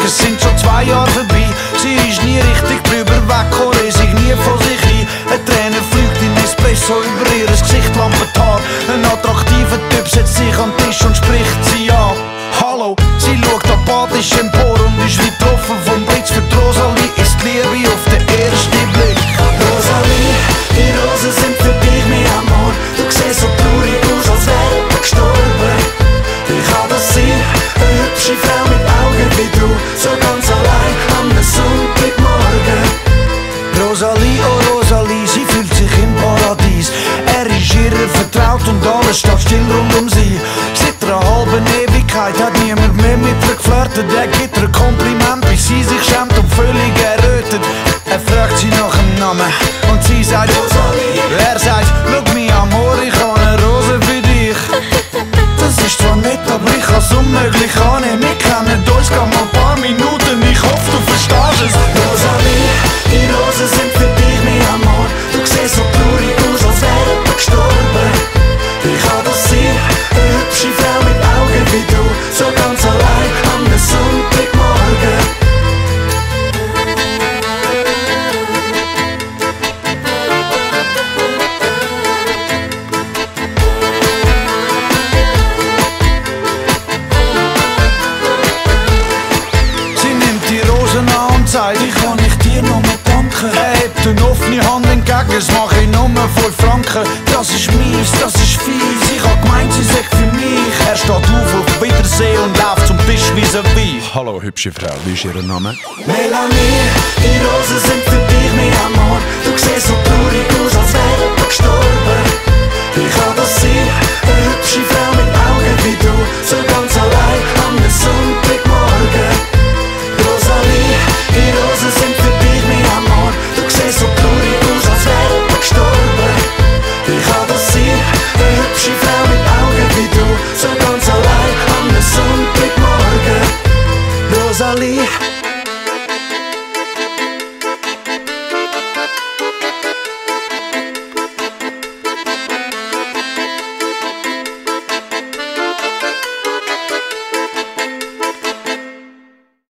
es sind schon 2 Jahre vorbei. Sie ist nie richtig drüber weggekommen, resigniert von sich ein. Eine Träne fliegt in Espresso über ihr Gesicht, Lampenhaar. Ein attraktiver Typ setzt sich an den Tisch und spricht sie an. Hallo, sie schaut apathisch empor und ist wie getroffen vom Blitz. Für die Rosalie ist die Liebe auf den ersten Blick. Rosalie, die Rosen sind für dich, mein Amor. Du siehst so traurig aus, als wäre er gestorben. Wie kann das sein? Eine hübsche Frau mit Augen wie du, so ganz allein am Sonntagmorgen. Rosalie, oh Rosalie, sie fühlt sich im Paradies. Er ist ihr vertraut und alles steht still rund um sie. Seit einer halben Ewigkeit hat niemand mehr mit ihr geflirtet. Er gibt ihr ein Kompliment, bis sie sich schämt und völlig errötet. Er fragt sie nach dem Namen und sie sagt Rosalie. Er sagt, schau mich Amor, ich habe eine Rose für dich. Das ist zwar nett, aber ich kann es unmöglich annehmen. Wir kennen uns, gehen mal ein paar Minuten, ich hoffe du verstehst es. Rosalie, die Rosen sind für dich, mein Amor. Du siehst so traurig aus, als wäre er gestorben. Wie kann das sein? Eine hübsche Frau mit Augen wie du, so ganz allein am Sonntagmorgen. Ich kann nicht dir nur danken. Er hebt eine offene Hand entgegen, es mache ich nur 5 Franken. Das ist mies, das ist fies, ich hab gemeint, sie sagt für mich. Er steht auf Wiedersehen und läuft zum Tisch vis-à-vis. Hallo hübsche Frau, wie ist Ihr Name? Melanie, die Rosen sind für dich, mein Amor. Du siehst so traurig aus, als wäre er gestorben. Wie kann das sein? Eine hübsche Frau mit Augen wie du, so ganz allein am Sonntagmorgen. Rosalie, die Rosen sind für dich, mein Amor. Du siehst so traurig aus, als wäre er gestorben. Wie kann das sein? Eine hübsche Frau mit Augen wie du, so ganz allein am Sonntagmorgen. Rosalie.